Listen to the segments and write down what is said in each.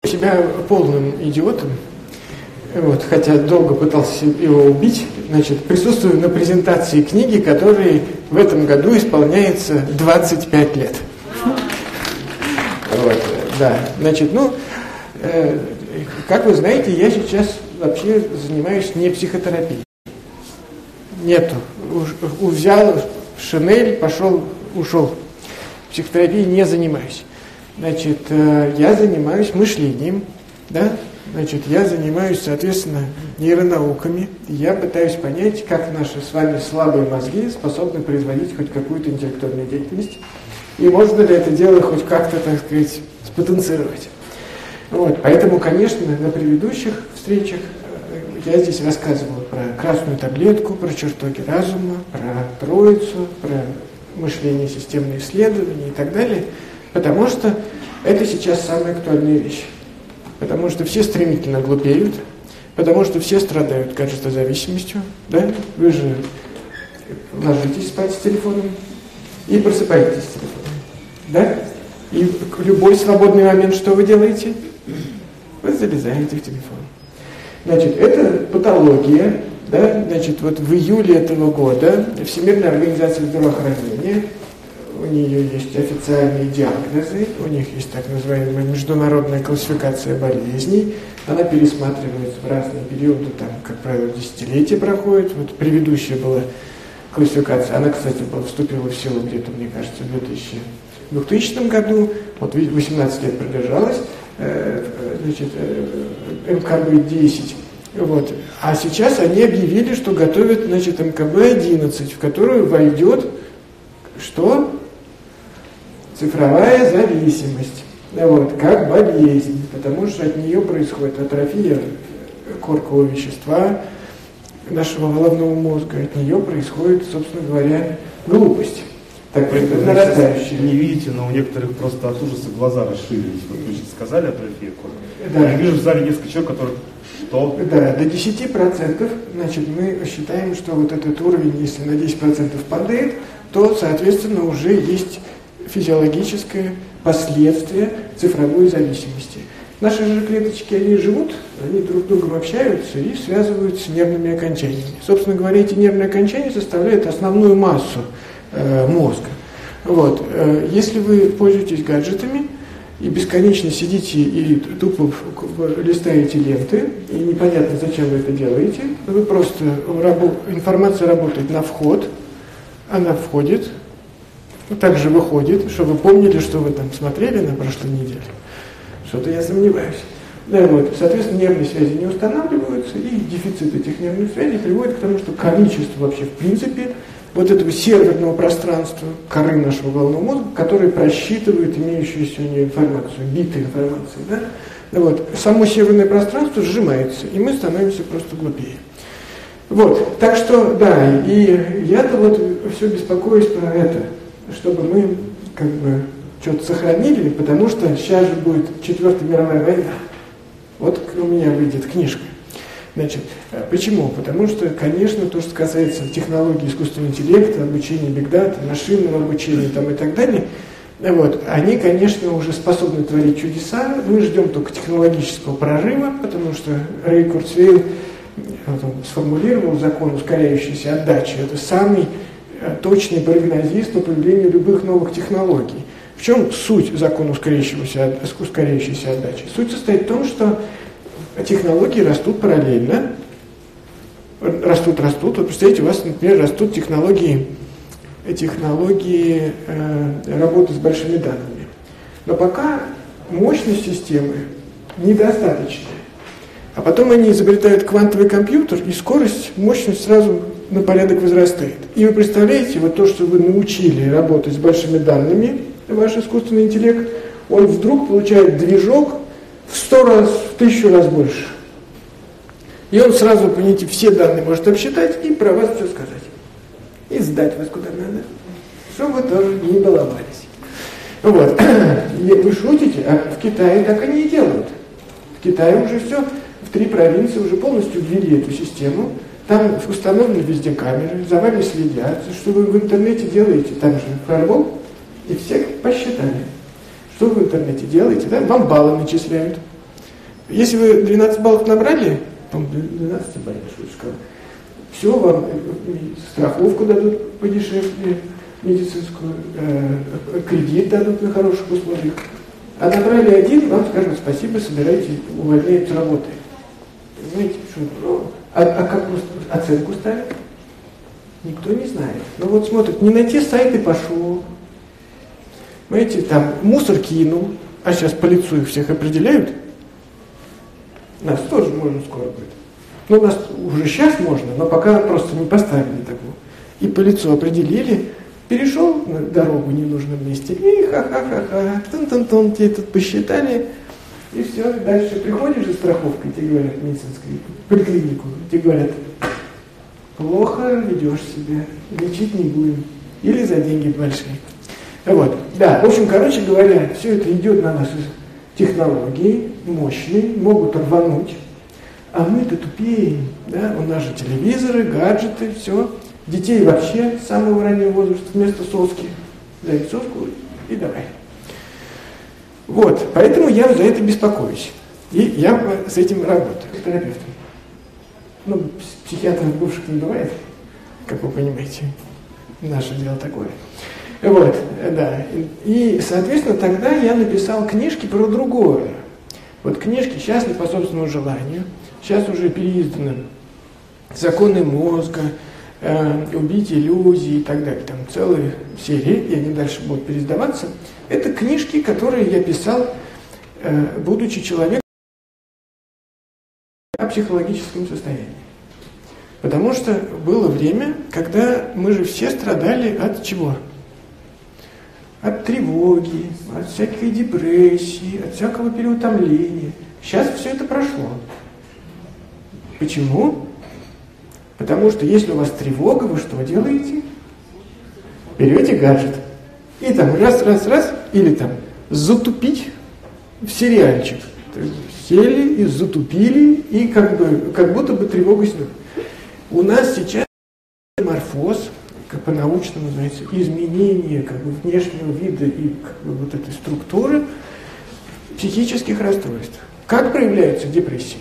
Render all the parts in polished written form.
себя полным идиотом, вот, хотя долго пытался его убить. Значит, присутствую на презентации книги, которой в этом году исполняется 25 лет. Вот, да, значит, как вы знаете, я сейчас вообще занимаюсь не психотерапией. Нету. Взял шинель, пошел, ушел. Психотерапией не занимаюсь. Значит, я занимаюсь мышлением, да? Значит, я занимаюсь, соответственно, нейронауками. Я пытаюсь понять, как наши с вами слабые мозги способны производить хоть какую-то интеллектуальную деятельность. И можно ли это дело хоть как-то, так сказать, спотенцировать. Вот, поэтому, конечно, на предыдущих встречах я здесь рассказывал про красную таблетку, про чертоги разума, про Троицу, про мышление, системные исследования и так далее, потому что это сейчас самая актуальная вещь. Потому что все стремительно глупеют, потому что все страдают гаджетозависимостью, да? Вы же ложитесь спать с телефоном и просыпаетесь с телефоном, да? И в любой свободный момент что вы делаете? Вы залезаете в телефон. Значит, это патология, да? Значит, вот в июле этого года Всемирная организация здравоохранения, у нее есть официальные диагнозы, у них есть так называемая международная классификация болезней, она пересматривается в разные периоды, там, как правило, десятилетия проходит. Вот предыдущая была классификация, она, кстати, вступила в силу где-то, мне кажется, в 2000 году, вот 18 лет продержалась, значит, МКБ-10, вот. А сейчас они объявили, что готовят, значит, МКБ-11, в которую войдет что? Цифровая зависимость, вот, как болезнь, потому что от нее происходит атрофия коркового вещества нашего головного мозга, от нее происходит, собственно говоря, глупость. Так, нарастающая. Не видите, но у некоторых просто от ужаса глаза расширились. Вот вы же сказали атрофия коркового. Да. Я вижу в зале несколько человек, которые... Что? Да, до 10%, значит, мы считаем, что вот этот уровень, если на 10% падает, то, соответственно, уже есть физиологическое последствие цифровой зависимости. Наши же клеточки, они живут, они друг с другом общаются и связываются с нервными окончаниями. Собственно говоря, эти нервные окончания составляют основную массу мозга. Вот. Если вы пользуетесь гаджетами и бесконечно сидите и тупо листаете ленты, и непонятно, зачем вы это делаете, вы просто, информация работает на вход, она входит, также выходит, чтобы вы помнили, что вы там смотрели на прошлой неделе. Что-то я сомневаюсь. Да, вот. Соответственно, нервные связи не устанавливаются, и дефицит этих нервных связей приводит к тому, что количество вообще в принципе вот этого серверного пространства коры нашего головного мозга, которое просчитывает имеющуюся у нее информацию, биты информации, да? Вот. Само серверное пространство сжимается, и мы становимся просто глупее. Вот, так что, да, и я-то вот все беспокоюсь про это, чтобы мы как бы что-то сохранили, потому что сейчас же будет 4-я мировая война. Вот у меня выйдет книжка. Значит, почему? Потому что, конечно, то, что касается технологий искусственного интеллекта, обучения бигдата, машинного обучения там, и так далее, вот, они, конечно, уже способны творить чудеса. Мы ждем только технологического прорыва, потому что Рэй Курцвейл сформулировал закон ускоряющейся отдачи. Это самый точный прогнозист по появлению любых новых технологий. В чем суть закона ускоряющейся отдачи? Суть состоит в том, что технологии растут параллельно. Растут. Вот представьте, у вас, например, растут технологии работы с большими данными. Но пока мощность системы недостаточная. А потом они изобретают квантовый компьютер, и скорость, мощность сразу на порядок возрастает. И вы представляете, вот то, что вы научили работать с большими данными, ваш искусственный интеллект, он вдруг получает движок в 100 раз, в 1000 раз больше. И он сразу, понимаете, все данные может обсчитать и про вас все сказать. И сдать вас куда надо. Чтобы вы тоже не баловались. Вот. Вы шутите, а в Китае так они и делают. В Китае уже все, в 3 провинции уже полностью ввели эту систему. Там установлены везде камеры, за вами следят. Что вы в интернете делаете? Там же фаервол, и всех посчитали. Что вы в интернете делаете? Да? Вам баллы начисляют. Если вы 12 баллов набрали, по-моему, 12 баллов шкала, все, вам страховку дадут подешевле, медицинскую, кредит дадут на хороших условиях. А набрали 1, вам скажут спасибо, собирайте, увольняют с работы. Понимаете, что? А как оценку ставят? Никто не знает. Но вот смотрят, не на те сайты пошел. Понимаете, там мусор кинул, а сейчас по лицу их всех определяют. Нас тоже можно скоро будет. Ну, нас уже сейчас можно, но пока просто не поставили такого. И по лицу определили, перешел на дорогу в ненужном месте, и ха-ха-ха-ха, тун-тун-тун, тебе тут посчитали, и все, дальше приходишь за страховкой, тебе говорят, в медицинскую поликлинику, тебе говорят, плохо ведешь себя, лечить не будем, или за деньги большие. Вот, да, в общем, короче говоря, все это идет на нас из технологии, мощные, могут рвануть, а мы-то тупеем, да, у нас же телевизоры, гаджеты, все. Детей вообще с самого раннего возраста вместо соски дают соску и давай. Вот, поэтому я за это беспокоюсь. И я с этим работаю, с терапевтом. Ну, психиатров бывших не бывает, как вы понимаете. Наше дело такое. Вот, да. И, соответственно, тогда я написал книжки про другое. Вот книжки сейчас не по собственному желанию. Сейчас уже переизданы «Законы мозга», «Убить иллюзии» и так далее. Там целые серии, и они дальше будут переиздаваться. Это книжки, которые я писал, будучи человеком о психологическом состоянии. Потому что было время, когда мы же все страдали от чего? От тревоги, от всякой депрессии, от всякого переутомления. Сейчас все это прошло. Почему? Потому что если у вас тревога, вы что делаете? Берете гаджет. И там раз, или там затупить в сериальчик. Сели и затупили, и как будто бы тревога сняла. У нас сейчас морфоз, как по-научному называется, изменение внешнего вида и вот этой структуры психических расстройств. Как проявляются депрессии?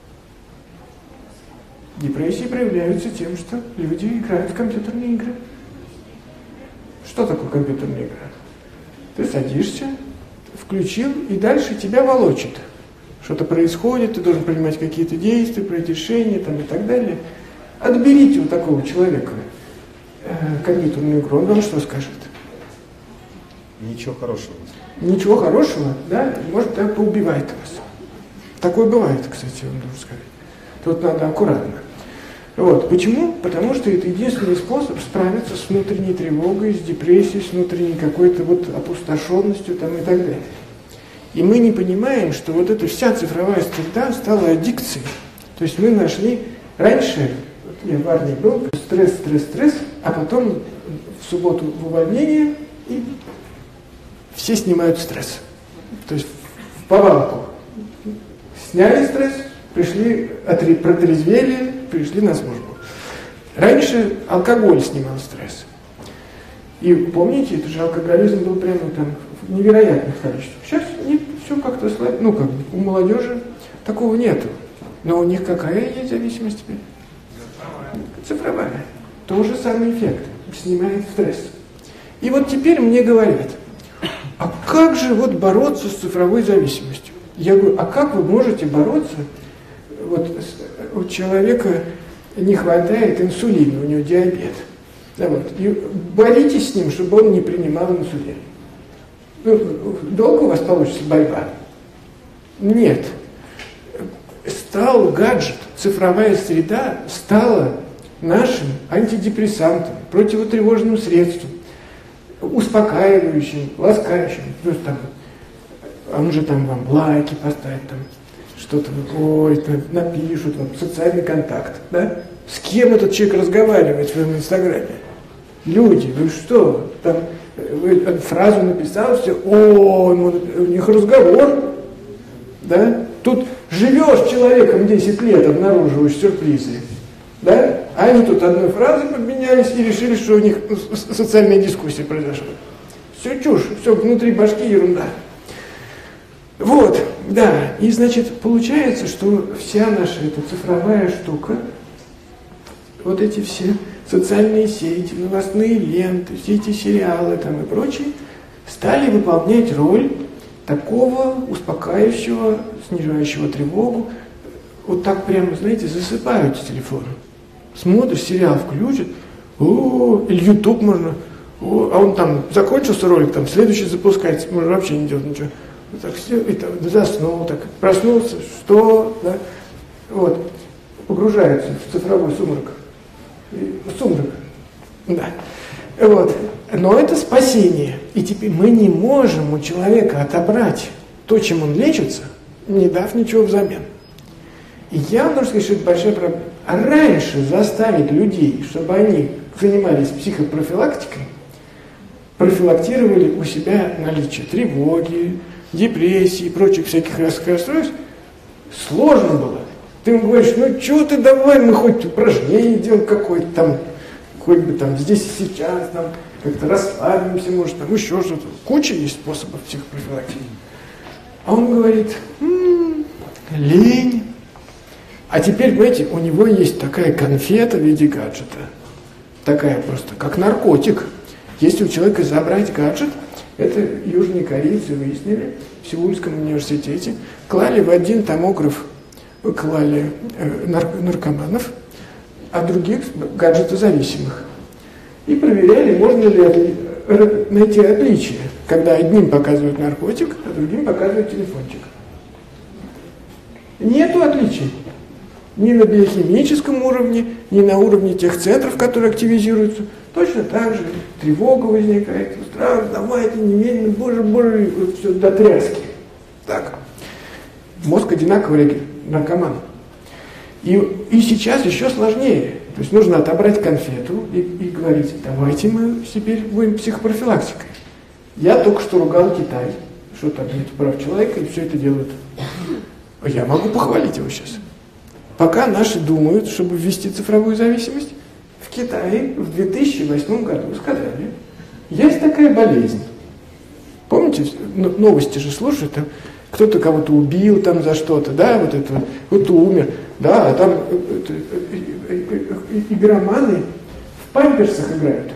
Депрессии проявляются тем, что люди играют в компьютерные игры. Что такое компьютерная игра? Ты садишься, включил, и дальше тебя волочит. Что-то происходит, ты должен принимать какие-то действия, принять решения там, и так далее. Отберите у такого человека компьютерную игру, он вам что скажет? Ничего хорошего. Ничего хорошего, да? Может, так поубивает вас. Такое бывает, кстати, вам должен сказать. Тут надо аккуратно. Вот. Почему? Потому что это единственный способ справиться с внутренней тревогой, с депрессией, с внутренней какой-то опустошенностью там, и так далее. И мы не понимаем, что вот эта вся цифровая среда стала аддикцией. То есть мы нашли раньше, я в армии был, стресс, а потом в субботу в увольнение, и все снимают стресс. То есть в повалку. Сняли стресс, пришли, протрезвели, пришли на службу. Раньше алкоголь снимал стресс. И помните, это же алкоголизм был прямо там в невероятных количествах. Сейчас нет, все как-то слабо. У молодежи такого нету. Но у них какая есть зависимость теперь? Цифровая. Тот же самый эффект. Снимает стресс. И вот теперь мне говорят, а как же бороться с цифровой зависимостью? Я говорю, а как вы можете бороться? У человека не хватает инсулина, у него диабет. Да, и боритесь с ним, чтобы он не принимал инсулин. Долго у вас получится борьба? Нет. Стал гаджет, цифровая среда стала нашим антидепрессантом, противотревожным средством, успокаивающим, ласкающим. То есть он же там вам лайки поставит, там что-то напишут, социальный контакт. Да? С кем этот человек разговаривает в своем инстаграме? Люди, вы что? Там вы фразу написал, все, у них разговор. Да? Тут живешь человеком 10 лет, обнаруживаешь сюрпризы. Да? А они тут одной фразой поменялись и решили, что у них социальная дискуссия произошла. Все чушь, все внутри башки ерунда. Вот, Да, и значит, получается, что вся наша эта цифровая штука, вот эти все социальные сети, новостные ленты, все эти сериалы там и прочее, стали выполнять роль такого успокаивающего, снижающего тревогу. Вот так прямо, знаете, засыпают с телефона. Смотришь, сериал включит, или YouTube можно, а он там закончился ролик, там следующий запускается, можно вообще не делать ничего. Вот так все, и там, заснул, так проснулся, что, да, вот, погружается в цифровой сумрак. Сумрак, да. Вот. Но это спасение. И теперь мы не можем у человека отобрать то, чем он лечится, не дав ничего взамен. И я должен сказать, что это большая проблема. А раньше заставить людей, чтобы они занимались психопрофилактикой, профилактировали у себя наличие тревоги, депрессии и прочих всяких расстройств, сложно было. Ты ему говоришь, ну что ты давай, мы хоть упражнение делаем какое-то там, хоть бы там здесь и сейчас, там как-то расслабимся, может, там еще что-то. Куча есть способов психопрофилактики. А он говорит, лень. А теперь, понимаете, у него есть такая конфета в виде гаджета. Такая просто, как наркотик. Если у человека забрать гаджет, это южные корейцы выяснили в Сеульском университете, клали в один томограф, клали наркоманов, а других гаджетозависимых. И проверяли, можно ли найти отличие, когда одним показывают наркотик, а другим показывают телефончик. Нету отличий. Ни на биохимическом уровне, ни на уровне тех центров, которые активизируются. Точно так же тревога возникает, страх, давайте немедленно, боже, вот все до тряски. Так. Мозг одинаково реагирует, наркоман. И сейчас еще сложнее. То есть нужно отобрать конфету и говорить, давайте мы теперь будем психопрофилактикой. Я только что ругал Китай, что там нет прав человека, и все это делают. Я могу похвалить его сейчас. Пока наши думают, чтобы ввести цифровую зависимость, в Китае в 2008 году сказали, есть такая болезнь. Помните, новости же слушают, там кто-то кого-то убил там за что-то, да, вот это, кто-то умер, да, а там игроманы в памперсах играют.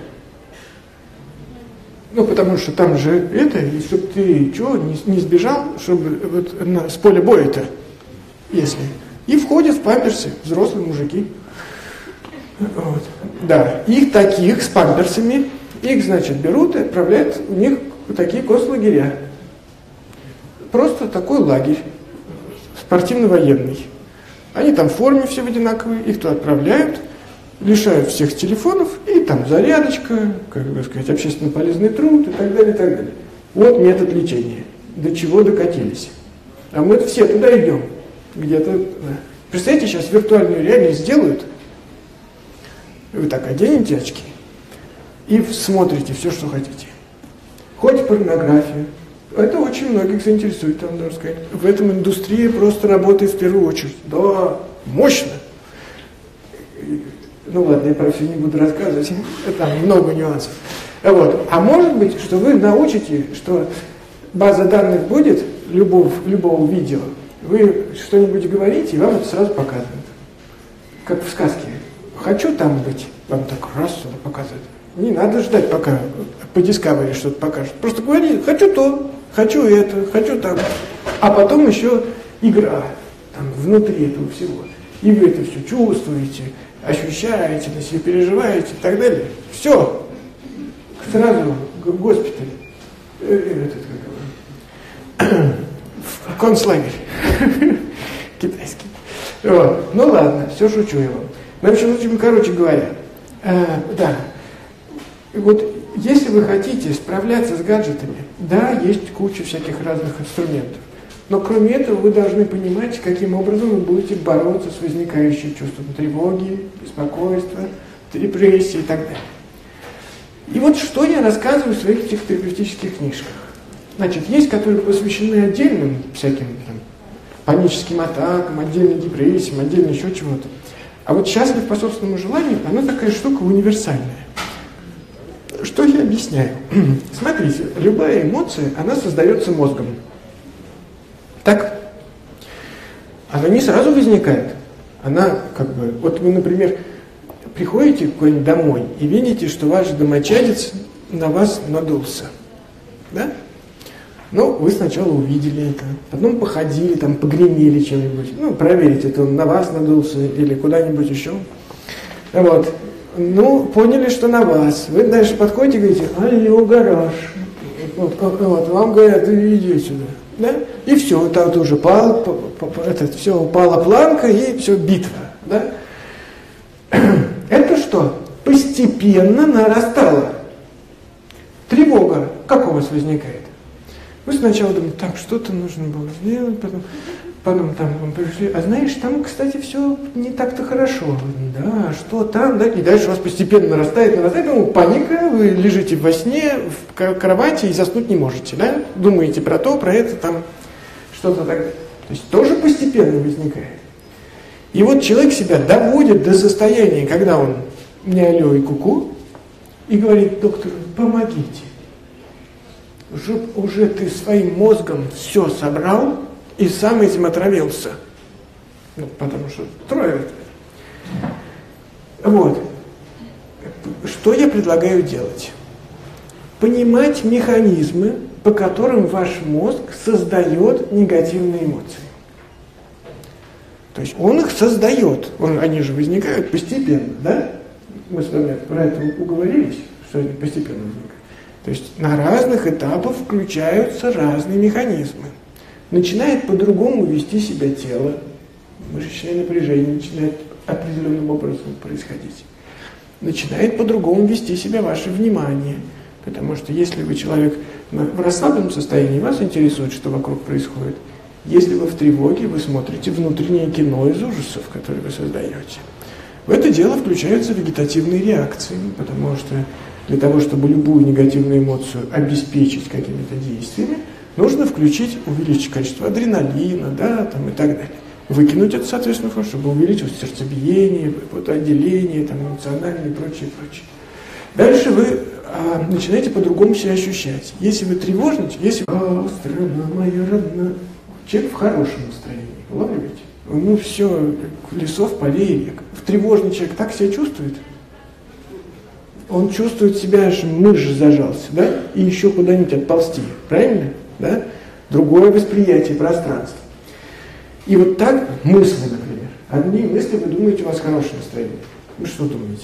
Ну, потому что там же это, и чтобы ты не сбежал, чтобы вот с поля боя-то, если... И входят в памперсы взрослые мужики. Вот. Да, их таких с памперсами, их, значит, берут и отправляют, у них такие концлагеря. Просто такой лагерь, спортивно-военный. Они там в форме все в одинаковые, их туда отправляют, лишают всех телефонов, и там зарядочка, как бы сказать, общественно полезный труд и так далее, и так далее. Вот метод лечения. До чего докатились. А мы все туда идем. Где-то, представьте, сейчас виртуальную реальность сделают, вы так оденете очки и смотрите все, что хотите. Хоть порнографию. Это очень многих заинтересует, там, должен сказать. В этом индустрия просто работает в первую очередь. Да, мощно. Ну ладно, я про все не буду рассказывать, там много нюансов. Вот. А может быть, что вы научите, что база данных будет любого видео, вы что-нибудь говорите, и вам это сразу показывают. Как в сказке. Хочу там быть, вам так раз сюда показывают. Не надо ждать, пока по Discovery что-то покажут. Просто говори, хочу то, хочу это, хочу там. А потом еще игра там, внутри этого всего. И вы это все чувствуете, ощущаете, на себе переживаете и так далее. Все. Сразу в госпиталь. В концлагерь. Китайский. Вот. Ну ладно, все шучу я вам. В общем, короче говоря, да. Вот если вы хотите справляться с гаджетами, да, есть куча всяких разных инструментов. Но кроме этого вы должны понимать, каким образом вы будете бороться с возникающим чувством тревоги, беспокойства, депрессии и так далее. И вот что я рассказываю в своих психотерапевтических книжках. Значит, есть, которые посвящены отдельным всяким там, паническим атакам, отдельным депрессиям, отдельно еще чего-то. А вот счастлив по собственному желанию, она такая штука универсальная. Что я объясняю? Смотрите, любая эмоция, она создается мозгом. Так? она не сразу возникает. Она как бы, вот вы, например, приходите куда-нибудь домой и видите, что ваш домочадец на вас надулся. Да? Ну, вы сначала увидели это, потом походили, там, погремели чем-нибудь. Ну, проверить, это он на вас надулся или куда-нибудь еще. Вот. Ну, поняли, что на вас. Вы дальше подходите и говорите: алло, гараж. Вот, вам говорят: иди сюда. Да? И все, там уже упала планка, и все, битва. Да? Это что? Постепенно нарастало. Тревога как у вас возникает? Вы сначала думаете: так, что-то нужно было сделать, потом там вы пришли, а знаешь, там, кстати, все не так-то хорошо. Да, что там, да, и дальше у вас постепенно нарастает, паника, вы лежите во сне, в кровати и заснуть не можете, да, думаете про то, про это, там, что-то так. То есть тоже постепенно возникает. И вот человек себя доводит до состояния, когда он не алло и куку, и говорит: доктор, помогите. Уже ты своим мозгом все собрал и сам этим отравился. Ну, потому что травят. Вот. Что я предлагаю делать? Понимать механизмы, по которым ваш мозг создает негативные эмоции. То есть он их создает. Они же возникают постепенно, да? Мы с вами про это уговорились, что они постепенно возникают. То есть на разных этапах включаются разные механизмы. Начинает по-другому вести себя тело, мышечное напряжение начинает определенным образом происходить. Начинает по-другому вести себя ваше внимание. Потому что если вы человек в расслабленном состоянии, вас интересует, что вокруг происходит. Если вы в тревоге, вы смотрите внутреннее кино из ужасов, которые вы создаете. В это дело включаются вегетативные реакции, потому что для того, чтобы любую негативную эмоцию обеспечить какими-то действиями, нужно увеличить количество адреналина, да, там, и так далее. Выкинуть это, соответственно, чтобы увеличилось сердцебиение, потоотделение, там, эмоциональное и прочее, прочее. Дальше вы начинаете по-другому себя ощущать. Если вы тревожничаете, если страна моя родная, человек в хорошем настроении, улавливаете? Ну все, лесов, полей, рек. Тревожный человек так себя чувствует. Он чувствует себя, аж мышь зажался, да, и еще куда-нибудь отползти, правильно? Да? Другое восприятие пространства. И вот так мысли, например. Одни мысли, вы думаете, у вас хорошее настроение. Вы что думаете?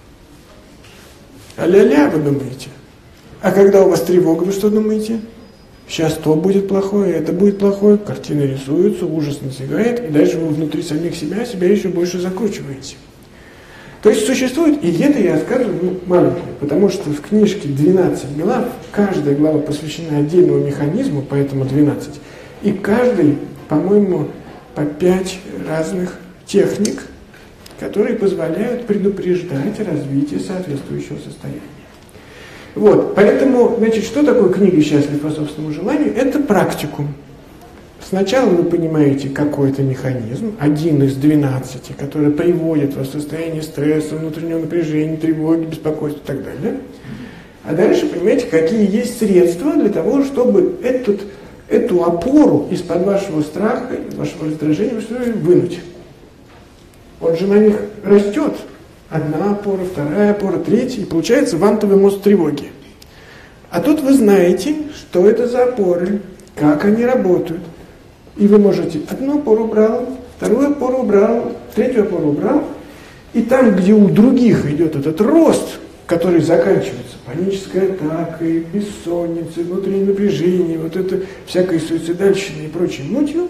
А-ля-ля вы думаете. А когда у вас тревога, вы что думаете? Сейчас то будет плохое, это будет плохое, картина рисуется, ужас настигает, и дальше вы внутри себя еще больше закручиваете. То есть существует, и это я рассказываю маленькое, потому что в книжке 12 глав, каждая глава посвящена отдельному механизму, поэтому 12, и каждый, по-моему, по 5 разных техник, которые позволяют предупреждать развитие соответствующего состояния. Вот, поэтому, значит, что такое книга «Счастлив по собственному желанию»? Это практикум. Сначала вы понимаете какой-то механизм, один из 12, который приводит вас в состояние стресса, внутреннего напряжения, тревоги, беспокойства и так далее. А дальше понимаете, какие есть средства для того, чтобы эту опору из-под вашего страха, вашего раздражения вынуть. Он же на них растет. Одна опора, вторая опора, третья, и получается вантовый мост тревоги. А тут вы знаете, что это за опоры, как они работают. И вы можете одну опору убрал, вторую опору убрал, третью опору убрал, и там, где у других идет этот рост, который заканчивается панической атакой, бессонницей, внутреннее напряжение, вот это всякой суицидальщиной и прочей мутью,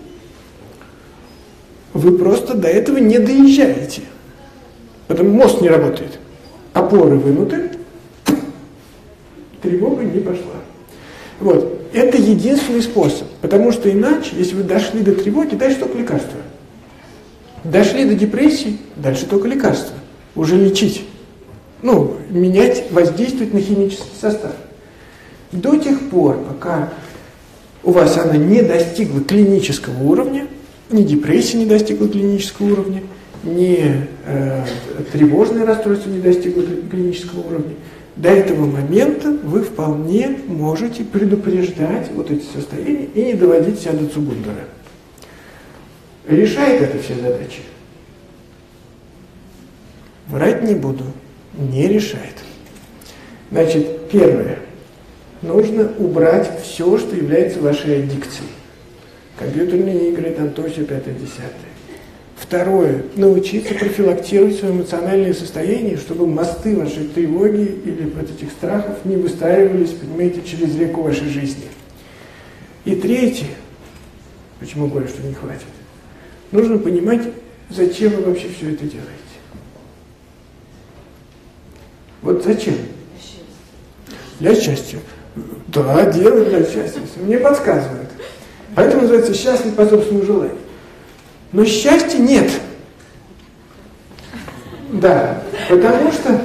вы просто до этого не доезжаете. Потому мост не работает. Опоры вынуты, тревога не пошла. Вот. Это единственный способ. Потому что иначе, если вы дошли до тревоги, дальше только лекарства. Дошли до депрессии, дальше только лекарства. Уже лечить. Менять, воздействовать на химический состав. До тех пор, пока у вас она не достигла клинического уровня, ни депрессия не достигла клинического уровня, ни тревожное расстройство не достигло клинического уровня, до этого момента вы вполне можете предупреждать вот эти состояния и не доводить себя до цугундера. Решает это все задачи? Врать не буду. Не решает. Значит, первое. Нужно убрать все, что является вашей аддикцией. Компьютерные игры, там то, все, 5-10. Второе. Научиться профилактировать свое эмоциональное состояние, чтобы мосты вашей тревоги или вот этих страхов не выстраивались, понимаете, через реку вашей жизни. И третье. Почему говорю, что не хватит? Нужно понимать, зачем вы вообще все это делаете. Вот зачем? Для счастья. Да, делаю для счастья. Мне подсказывают. Поэтому называется «счастлив по собственному желанию». Но счастья нет. Да, потому что...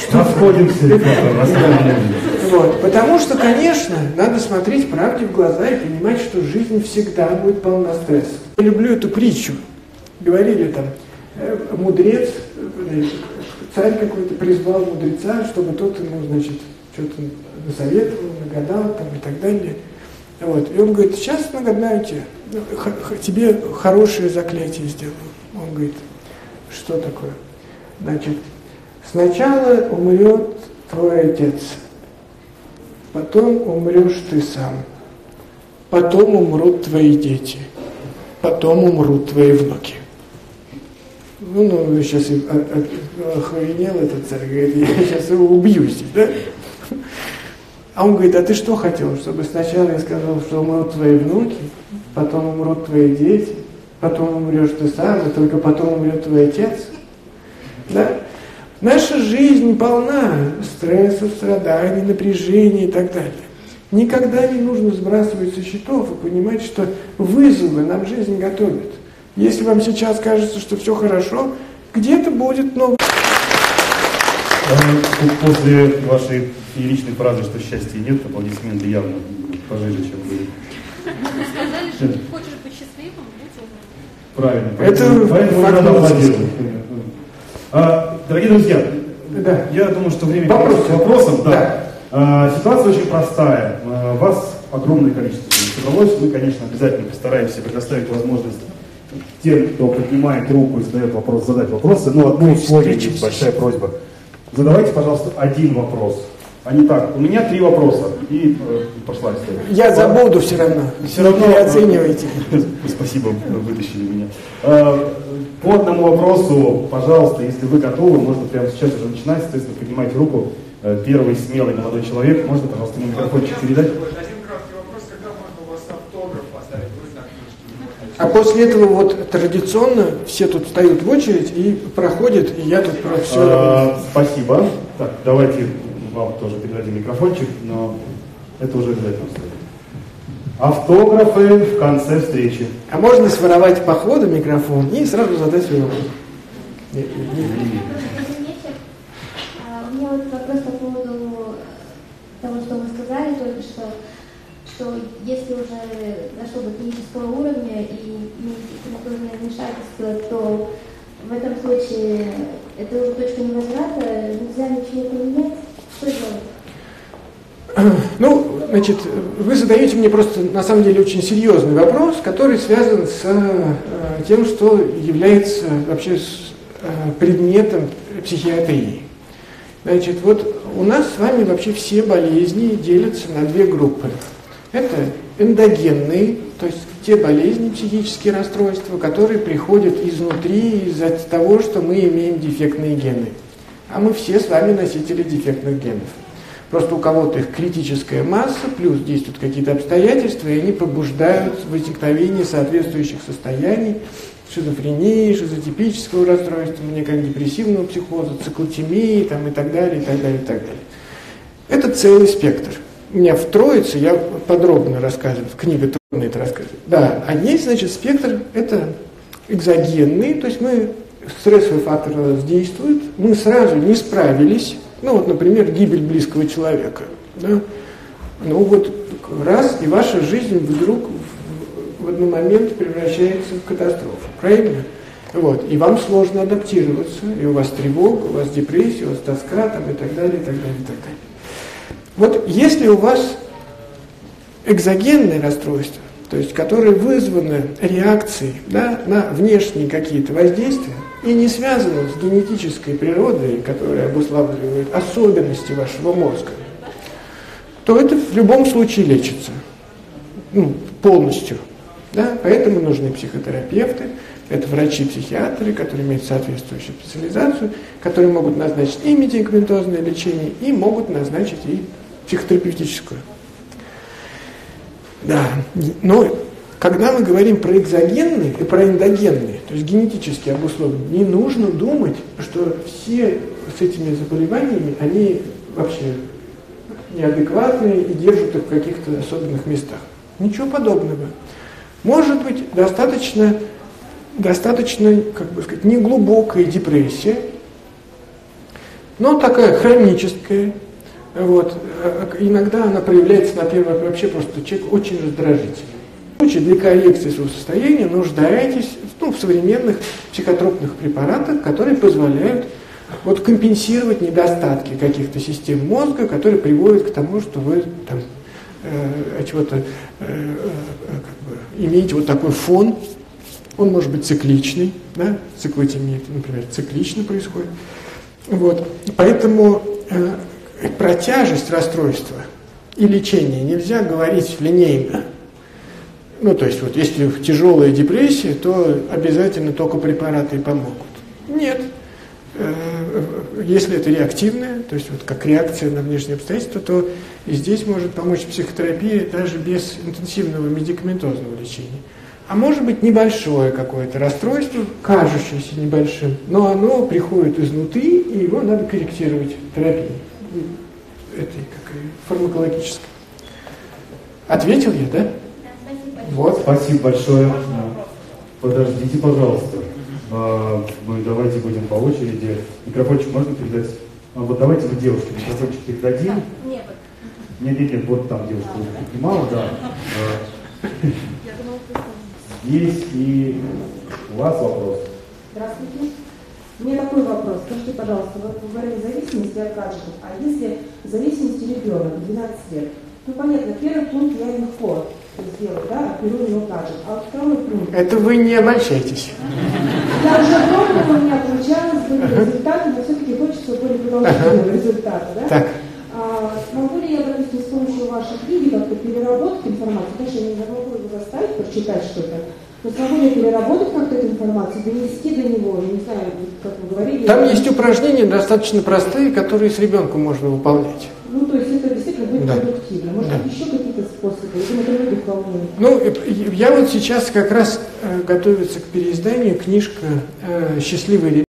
Вот, потому что, конечно, надо смотреть правде в глаза и понимать, что жизнь всегда будет полна стресса. Я люблю эту притчу. Говорили там, мудрец, царь какой-то призвал мудреца, чтобы тот ему, значит, что-то насоветовал, нагадал там, и так далее. Вот. И он говорит, сейчас нагадаю тебе хорошее заклятие сделаю. Он говорит, что такое? Значит, сначала умрет твой отец, потом умрешь ты сам, потом умрут твои дети, потом умрут твои внуки. Ну, сейчас охренел этот царь, говорит, я сейчас его убью здесь, да? А он говорит, а ты что хотел, чтобы сначала я сказал, что умрут твои внуки, потом умрут твои дети, потом умрешь ты сам, и только потом умрет твой отец? Да? Наша жизнь полна стрессов, страданий, напряжений и так далее. Никогда не нужно сбрасывать со счетов и понимать, что вызовы нам жизнь готовит. Если вам сейчас кажется, что все хорошо, где-то будет новый... После вашей фееричной фразы, что счастья нет, аплодисменты явно пожиже, чем были. Сказали, что хочешь быть счастливым, будь Правильно. Это надо аплодировать. Дорогие друзья, да. Я думаю, что время к вопросам. Да. Ситуация очень простая. Вас огромное количество собралось. Мы, конечно, обязательно постараемся предоставить возможность тем, кто поднимает руку и задает вопрос, задать вопросы. Но одно условие есть, большая просьба. Задавайте, пожалуйста, один вопрос. А не так. У меня 3 вопроса. И пошла история. Я забуду все равно. Все равно оценивайте. Спасибо, вытащили меня. По одному вопросу, пожалуйста, если вы готовы, можно прямо сейчас уже начинать, соответственно, поднимайте руку. Первый смелый молодой человек, можно, пожалуйста, ему микрофончик передать? Один краткий вопрос, когда можно у вас автограф поставить? А после этого вот традиционно все тут встают в очередь и проходят, и я тут про все... Спасибо. Так, давайте вам тоже передадим микрофончик, но это уже обязательно стоит. Автографы в конце встречи. А можно своровать по ходу микрофон и сразу задать свой вопрос? Добрый вечер. У меня вот вопрос по поводу того, что вы сказали только что если уже дошло до клинического уровня и медикаментозное вмешательство, то в этом случае это уже точка невозврата, нельзя ничего поменять. Что делать? Ну, значит, вы задаете мне просто, на самом деле, очень серьезный вопрос, который связан с тем, что является вообще предметом психиатрии. Значит, вот у нас с вами вообще все болезни делятся на 2 группы. Это эндогенные, то есть те болезни, психические расстройства, которые приходят изнутри из-за того, что мы имеем дефектные гены. А мы все с вами носители дефектных генов. Просто у кого-то их критическая масса, плюс действуют какие-то обстоятельства, и они побуждают возникновение соответствующих состояний, шизофрении, шизотипического расстройства, маниакально-депрессивного психоза, циклотемии там, и так далее, и так далее, и так далее. Это целый спектр. У меня в Троице, я подробно рассказываю, в книге трудно это рассказывать. Да, а есть, значит, спектр, это экзогенный, то есть стрессовый фактор на нас действует, мы сразу не справились. Ну вот, например, гибель близкого человека. Да? Ну вот раз, и ваша жизнь вдруг в один момент превращается в катастрофу. Правильно? Вот. И вам сложно адаптироваться. И у вас тревога, у вас депрессия, у вас тоска там, и так далее, и так далее, и так далее. Вот если у вас экзогенное расстройство, то есть которые вызваны реакцией, да, на внешние какие-то воздействия и не связаны с генетической природой, которая обуславливает особенности вашего мозга, то это в любом случае лечится, полностью. Да? Поэтому нужны психотерапевты, это врачи-психиатры, которые имеют соответствующую специализацию, которые могут назначить и медикаментозное лечение, и могут назначить и психотерапевтическую. Да, но когда мы говорим про экзогенные и про эндогенные, то есть генетически обусловленные, не нужно думать, что все с этими заболеваниями, они вообще неадекватные и держат их в каких-то особенных местах. Ничего подобного. Может быть достаточно, как бы сказать, неглубокая депрессия, но такая хроническая. Вот. Иногда она проявляется, например, вообще просто человек очень раздражительный. В случае для коррекции своего состояния нуждаетесь в современных психотропных препаратах, которые позволяют компенсировать недостатки каких-то систем мозга, которые приводят к тому, что вы там, имеете вот такой фон. Он может быть цикличный, да? Циклотемия, например, циклично происходит. Вот. Поэтому про тяжесть расстройства и лечение нельзя говорить линейно. То есть, если тяжелая депрессия, то обязательно только препараты и помогут. Нет. Если это реактивная, то есть как реакция на внешние обстоятельства, то и здесь может помочь психотерапия даже без интенсивного медикаментозного лечения. А может быть небольшое какое-то расстройство, кажущееся небольшим, но оно приходит изнутри, и его надо корректировать терапией. Этой фармакологической. Ответил я, да? Вот. Спасибо большое. Подождите, пожалуйста. Мы давайте будем по очереди. Микрофончик можно передать? Давайте мы девушке микрофончик передадим. Нет, вот там девушка поднимала, да. Есть и у вас вопрос. Здравствуйте. У меня такой вопрос. Скажите, пожалуйста, вы говорили зависимости от гаджетов, а если в зависимости ребенок 12 лет? Понятно, первый пункт я легко сделаю, да, оперирую его гаджет. А вот второй пункт... Это вы не обольщайтесь. Я уже пробовала, у меня получалось, были результаты, но все-таки хочется более продолжительного результата, да? Так. Могу ли я, допустим, с помощью вашей книги как-то переработать информацию? Конечно, я не могу его заставить прочитать что-то, но смогу ли я переработать как-то эту информацию, донести до него, не знаю, как вы говорили. Там есть упражнения достаточно простые, которые с ребенком можно выполнять. То есть это действительно будет продуктивно. Может быть, еще какие-то способы? Я думаю, это волнует. Я вот сейчас как раз готовится к переизданию книжка «Счастливый ребенок».